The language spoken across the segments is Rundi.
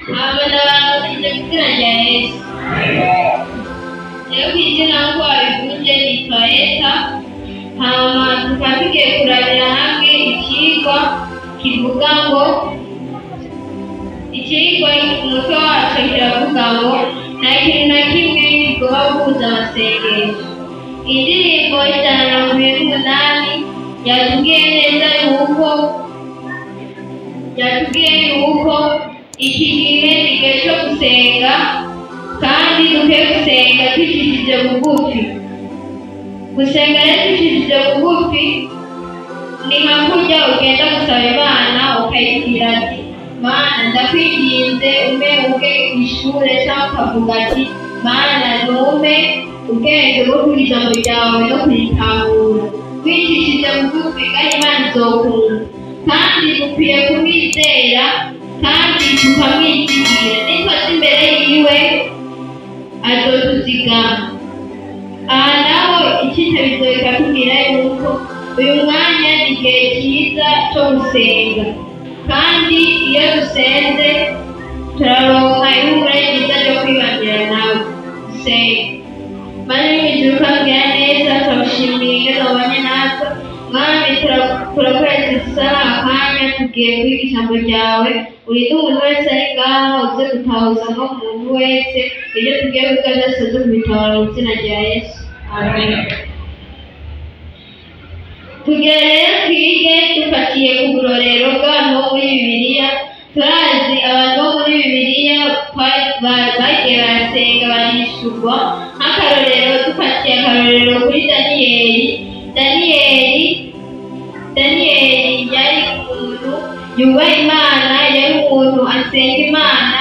Abana izina rya Yesu. Rero kwizina nk'uko wabivuze nitwa Esa, hama tukaba tugiye kurabira hamwe ikigwa kivuga ngo ikigwa umutwe wacu kiravuga ngo nta kintu na kimwe kigoba guhuza amasengesho. Indirimbo ijana na mirongo ibiri n'umunani yatubwiye neza yuko iki gihe ni igihe cyo gusenga kandi dukwiye gusenga twicishije bugufi. Gusenga rero twicishije bugufi ni nka kurya ugenda gusaba Imana ukayibwira ati Mana ndakwinginze umpe ishuri cyangwa ukavuga ati Mana numpe ubwenge bwo kugira ijambo ryawe no kuritahura. Twicishije bugufi kandi Imana izokunda, kandi dukwiye kumwizera kandi tukamwizigira. Nitwaza imbere yiwe azotuzigama. Aha naho icyitegererezo bikatubwira yuko uyu mwanya ni igihe cyiza cyo gusenga, kandi iyo dusenze turaronka ihumure ryiza ryo kwibanira nawe. Dusenga. Maze n'ijuru ukabwira neza, turagushimiye ingene wabanye natwe. Mwami turakoreza isaha akanya tugiye kwiga ijambo ryawe. Urinde umuntu wese ari ngaho, uze gutahuza no umuntu wese ibyo tugiye kwiga byose uze kubitabara mu izina rya Yesu. Amen. Tugiye rero twige dufatiye ku burorero bw'abantu bo muri Bibiliya. Turazi abantu bo muri Bibiliya bagiye barasenga barishurwa. Nk'akarorero dufatiye akarorero kuri Daniyeli yari umuntu yubaha Imana, yari umuntu asenga Imana.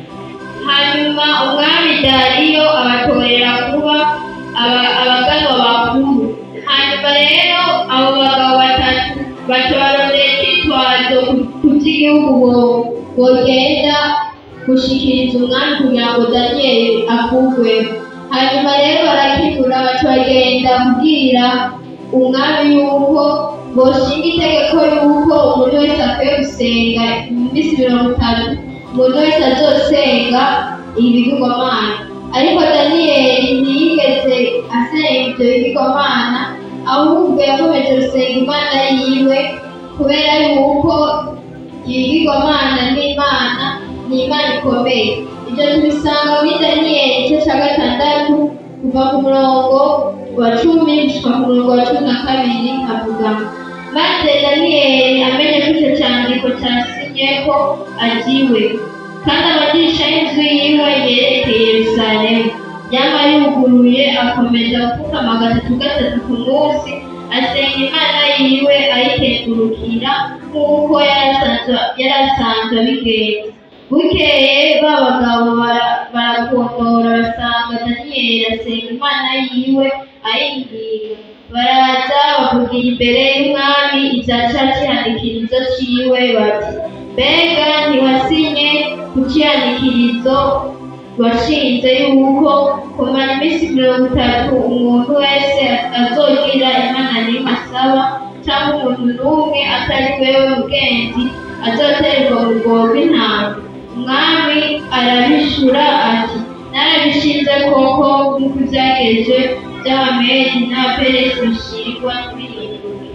Hanyuma umwami Dariyo abatorera kuba abaganwa bakuru. Hanyuma rero abo bagabo batatu batororera icyitwazo ku cy'igihugu bogenda gushikiriza umwami kugira ngo Daniyeli akugweho. Hanyuma rero barakigura bagenda kubwira umwami yuko boshinga itegeko yuko umuntu wese akwiye gusenga iminsi 30, umuntu wese azosenga ibigirwamana. Ariko Daniyeli ntiyigeze asenga ibyo bigirwamana, ahubwo yakomeje gusenga Imana yiwe, kubera yuko ibigirwamana n'Imana ni Imana ikomeye. Ibyo tubisanga muri Daniyeli igice cya 6 kuva ku murongo wa 10 gushika ku murongo wa 12 havuga: maze Daniyeli amenye ko icyo cyandiko cyasinye ko agiwe, kandi amadirisha y'inzu yiwe yerekeye Yerusalemu yaba yuguruye. Akomeza gupfukama 3 ku munsi asenga Imana yiwe ayikengurukira nk'uko yari asanzwe abigenza. Bukeye ba bagabo barakondora basanga Daniyeli asenga Imana yiwe ayinginga. Baraza bavugira imbere y'umwami ibya cya kihanikirizo ciwe bati: mbega ntiwasinye ku kihanikirizo washinze yuko kumara iminsi 30 umuntu wese azogira Imana n'imwe asaba, cyangwa umuntu n'umwe atari wewe mugenzi azotererwa mu rwobo rw'intama? Umwami arabishura ati: narabishinze koko nk'uko byagenze by'Abamedi n'Abaperesi bishirwa n'ibirindwi.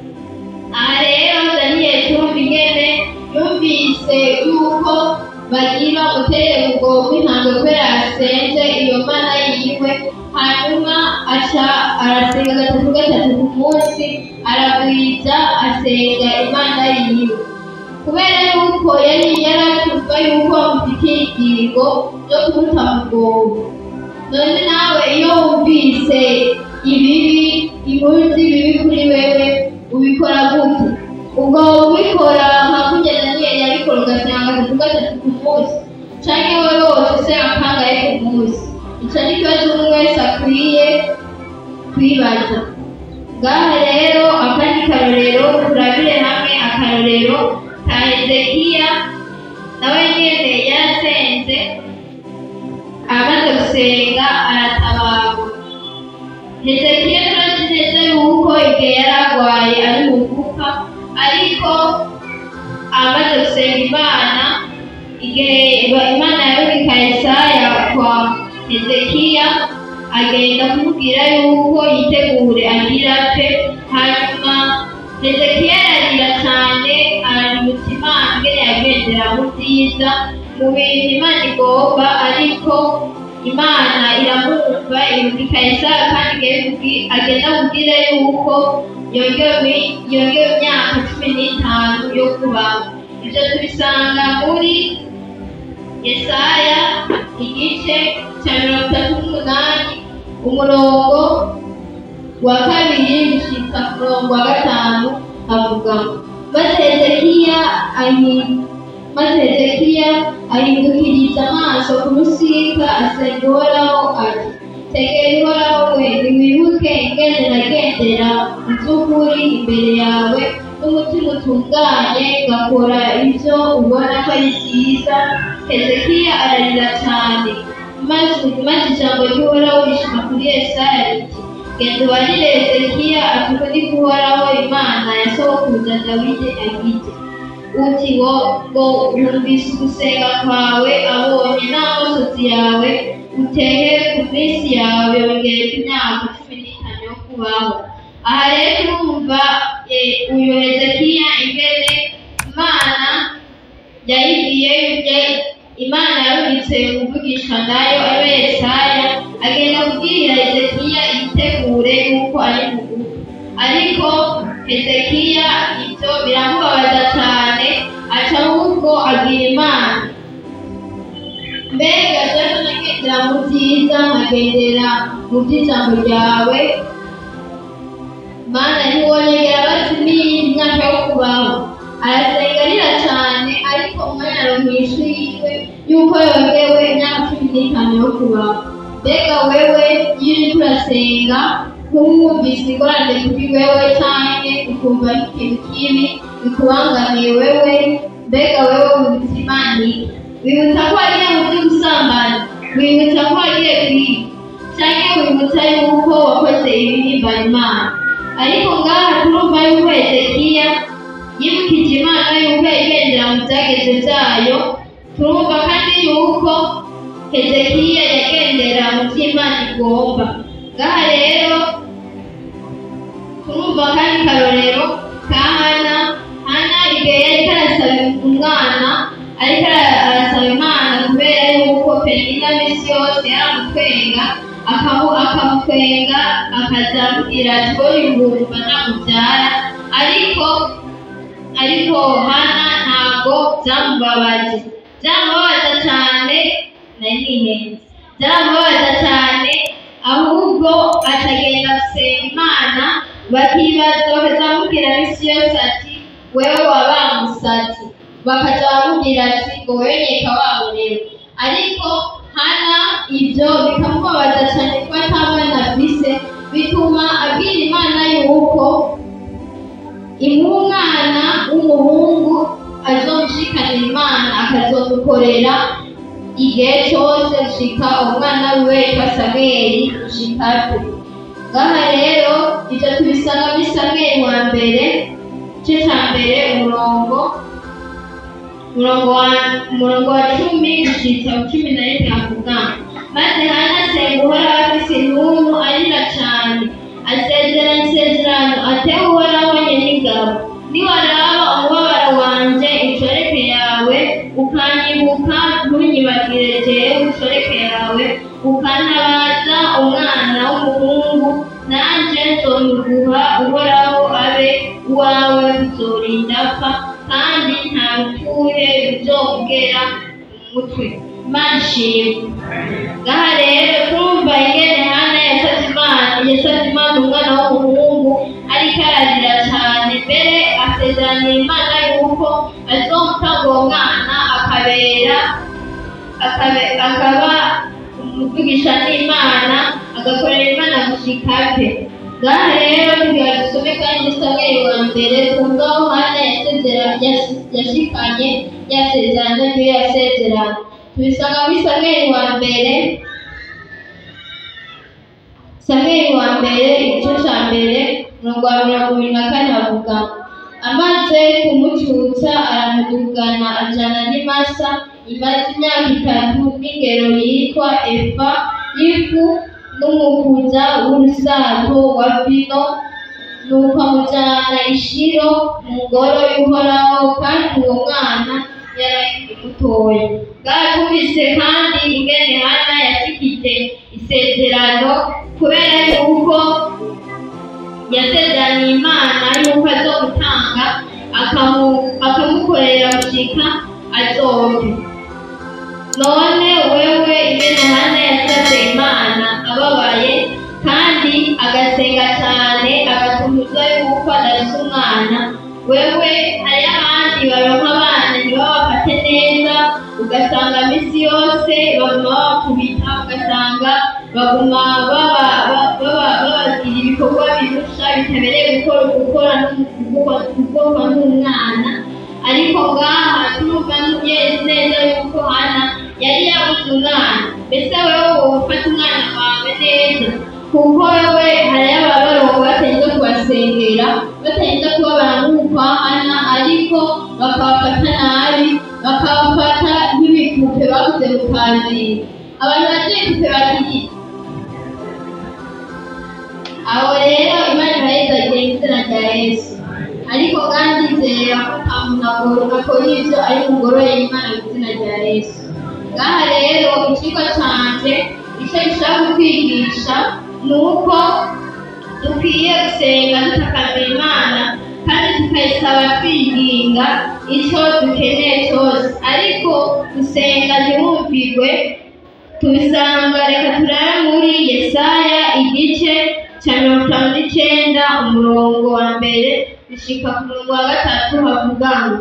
Aha rero Daniyeli yumvise yuko bagira guterera ubwoba bw'intanga kubera yasenze iyo Mana yiwe. Hanyuma aca arasenga 3 ku munsi, aragwiza asenga Imana yiwe, kubera yuko yari yaratumva yuko bamufitiye ingingo yo kumuta mu bwoba. None nawe iyo wumvise inkuru z'ibibi kuri wewe ubikora gute? Ubwo ubikora nka kurya Daniyeli yabikora ugasenga 3 ku munsi, canke wowe wose usenga kangahe ku munsi? Ico ni ikibazo umuntu wese akwiye kwibaza. Ngaha rero akandi karorero turabire hamwe akarorero ka Hezekiya. Nawe nyene yarasenze, amaze gusenga aratabarwa. Hezekiya turazi neza yuko igihe yari arwaye ari mu gupfa, ariko amaze gusenga Imana igihe Imana yarungika Yesaya kwa Hezekiya agenda kumubwira yuko yitegure agira pe. Hanyuma Hezekiya ararira cyane, araributsa Imana ingene yagendera mu byiza mu bintu Imana igomba, ariko Imana iramwumva irungika Yesaya kandi agenda kubwira yuko yongewe imyaka 15 yo kubaho. Ibyo tubisanga muri Yesaya igice cya 38 umurongo wa 2 gushika umurongo wa 5 avuga maze Hezekiya ahindukiriza amaso ku rusika asenga Uhoraho ati tegera Uhoraho we, ntiwibuke ingene nagendera mu by'ukuri imbere yawe n'umutima utunganye ngakora ibyo ubona ko ari byiza. Hezekiya ararira cyane, maze ijambo ry'Uhoraho rishika kuri Yesaya riti genda ubarire Hezekiya ati uku niko Uhoraho Imana ya sogokuruza Dawidi agize uti ngo yumvise gusenga kwawe, abonye n'amosozi yawe, uteye ku minsi yawe yongeye ku myaka 15 yo kubaho. Aha rero turumva uyu Hezekiya ingene Imana yarungitse umuvugisha nayo ariwe Yesaya agenda kubwira Hezekiya yitegure yuko ari mu gupfa. Ariko Hezekiya ibyo biramubabaza cyane, aca ahubwo agira Imana mbega jewe nagendera mu byiza nkagendera mu by'ijambo ryawe Mana ntiwonyegera bazimiye imyaka yo kubaho. Arasenga arira cyane, ariko umwana aronkesha yiwe yuko yongewe imyaka 15 yo kubaho. Mbega wewe iyo uriko urasenga nkumvise ingorane kuri wewe cyane ukumva ikintu kibi bikubangamiye wewe, mbega wewe wibutsa Imana iki? Wibutsa ko wagiye mu byo gusambana, wibutsa ko wagiye kwiba, cyangwa wibutsa yuko wakoze ibihimbara Imana. Ariko ngaha turumva yuko Hezekiya yibukije Imana yuko yagendera mu byageze byayo. Turumva kandi yuko Hezekiya yagendera mu by'Imana igomba. Ngaha rero turumva kandi karorero ka Hana igihe yariko arasaba umwana, ariko arasaba Imana kubera yuko Penina misi yose yaramutwenga akamutwenga akaza amubwira ati wowe yumva namubyara. Ariko Hana ntabwo byamubabaza cyane, byamubabaza cyane, ahubwo atagenda gusenga Imana, bakibaza bakaza bamubwira misi yose ati wewe wabamusatsi, bakaza bamubwira ati ngo wewe nyeka waburewe. Ariko Hana ibyo bikamubabaza cyane kuko atabana afise, bituma abwira Imana yuko umwana w'umuhungu azomushikanira Imana akazomukorera igihe cyose gushika umwana wiwe yitwa Samweli gushika apfe. Ngaha rero ibyo tubisanga muri Samweli wa mbere igice cya mbere umurongo wa 10 gushika 11 avuga maze Hana asenga Uhoraho afise intuntu arira cyane, asezerana isezerano atewe Uhoraho nyen'ingabo niwaraba umubabaro wanje inshoreke yawe ukanyibuka ntunyibagire jewe inshoreke yawe ukantabaza umwana w'umuhungu, nanje nzomuguha Uhoraho abe uwawe uzorinda apfa, kandi nta rupfuye ruzomugera umutwe. Imana ishimwe. Ngaha rero turumva ingene Hana yasavye Imana umwana w'umuhungu, ariko ararira cyane, mbere asezeranira Imana yuko azomutanga uwo mwana akaba umuvugisha n'Imana, agakorera Imana gushika apfe. Ngaha rero tugira dusome kandi Samweli wa mbere twumvaho Hana yashikanye yasezerano ryo yasezerano. Tubisanga muri Samweli wa mbere igice cya mbere umurongo wa 24 avuga amaze kumucutsa aramudugana ajana n'imasa imaze imyaka 3 n'ingero yitwa efa y'ifu n'umukuza w'urusato wa vino, nuko amujyana i Shilo mu ngoro y'Uhoraho, kandi uwo mwana yari mutoya. Bwatumvise kandi ingene Hana yashikije isezerano, kubera yuko yasezeraniye Imana yuko azomutanga akamukorera gushika azopfe. None wewe ingene Hana yasavye Imana ababaye kandi agasenga cyane, agatumiza yuko adafise umwana, wewe hari abandi baronka abana ntibabafate neza, ugasanga misi yose baguma babakubita, ugasanga baguma babagira ibikorwa birusha bitabereye gukorwa n'umwana. Ariko ngaha turumva neza yuko Hana yari yabuze umwana. Mbese wewe wofata umwana wawe neza, kuko wewe hari ababarongo batarinda kubasengera, batarinda kubabara nk'uko Hana, ariko bakabafata nabi, bakabafata nk'ibipupe bakuze mu kazini. Abantu baciye ibipupe bati abo rero Imana ibahezagiye mu izina rya Yesu. Ariko kandi nzera ko nta muntu akora ibyo ari bugorore Imana mu izina rya Yesu. Ngaha rero ikigo canje icyo gishaka kutwigisha ni uko dukwiye gusenga dutakambira Imana, kandi tukayisaba twiginga icyo dukeneye cyose. Ariko gusenga ntibumvirwe, tubisanga, reka turare muri Yesaya igice cya 59 umurongo wa mbere gushika ku murongo wa 3 havuga ngo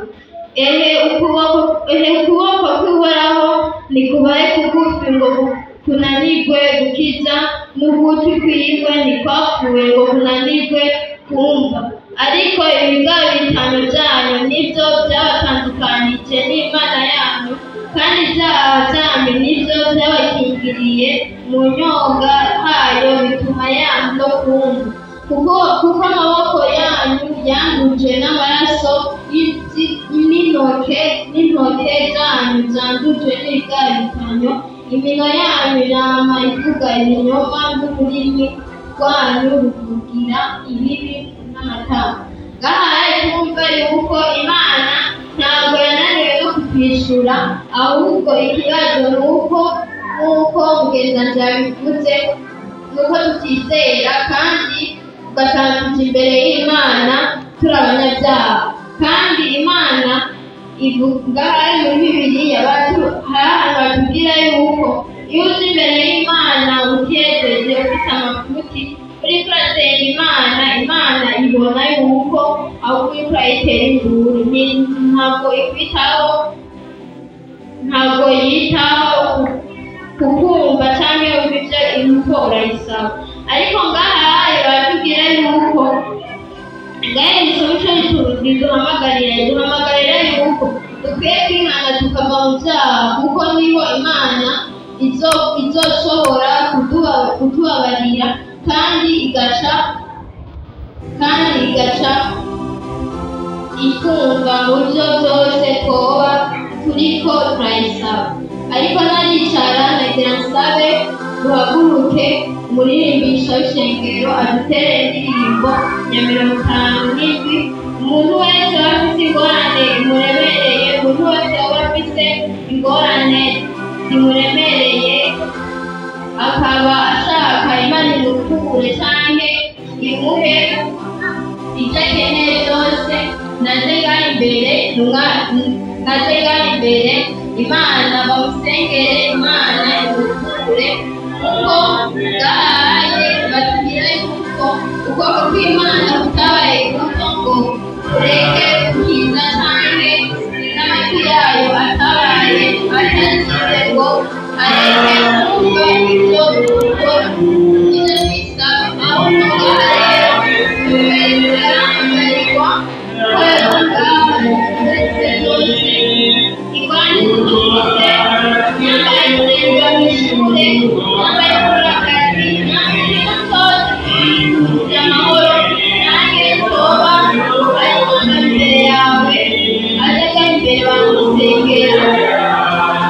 ukuboko kw'Uhoraho nikubaye kugufi ngo kunanirwe gukiza, n'ugutwi kwiwe ntikwapfuye ngo kunanirwe kumva. Ariko ibigabo 5 byanyu nibyo byabatandukanije n'Imana yanyu, kandi ibyaha byanyu nibyo byabakingiriye mu nyonga hayo, bituma yanyu no kumva. Kuko amaboko yanyu yanduje n'amaraso n'intoke zanyu zanduje n'ibigabitanyo, iminwa yanyu yama ivuga ibinyoma, n'ururimi rwanyu ruvugira ibibi n'amatama. Ngaha twumva yuko Imana ntabwo yananiwe no kutwishyura, ahubwo ikibazo ni uko nk'uko mugenzi yabivuze, nuko tutizera kandi ugasanga tujya imbere y'Imana turi abanyabyaha. Kandi Imana ivuga ari muri Bibiliya, hari ahantu batubwira yuko iyo uje imbere y'Imana utiyejeje, ufite amafuti, uriko urasenga Imana, Imana ibona yuko ahubwo uriko urayitera induru. Ntabwo yitaho kukumva cyangwa ibyo yuko urayisaba. Ariko ngaha baratubwira yuko ngahe isomo duhamagarira yuko dukwiye kwihana tukava mu byaha, kuko niho Imana izoshobora kutubabarira kandi igaca ikumva mu buryo byose twoba turiko turayisaba. Ariko naricara nagira nsabe duhaguruke, umuririmbisha w'ishengero adutere indirimbo ya 57. Umuntu wese waba afite ingorane imuremereye, umuntu wese waba afite ingorane zimuremereye, akaba ashaka Imana imukure cyane imuhe icyo akeneye cyose, naze ngaha imbere Imana bamusengere, Imana imukure. Kuko ngahaye batubwira yuko ukuboko kw'Imana kutabaye kuko ngo kureke gukiza, cyane n'amatwi yayo atabaye atagize ngo areke kumva ibyo dukora, ibyo twisaba. Ahubwo ngaha rero turangarirwa kubera ngaha ndetse zose ingwani zifite nyambaye kurengwa mu ishuri, nyambaye gukora akazi, nyambaye n'umutoza kugira amahoro, nange toba ayikunda imbere yawe, ajyaga imbere bamusengera.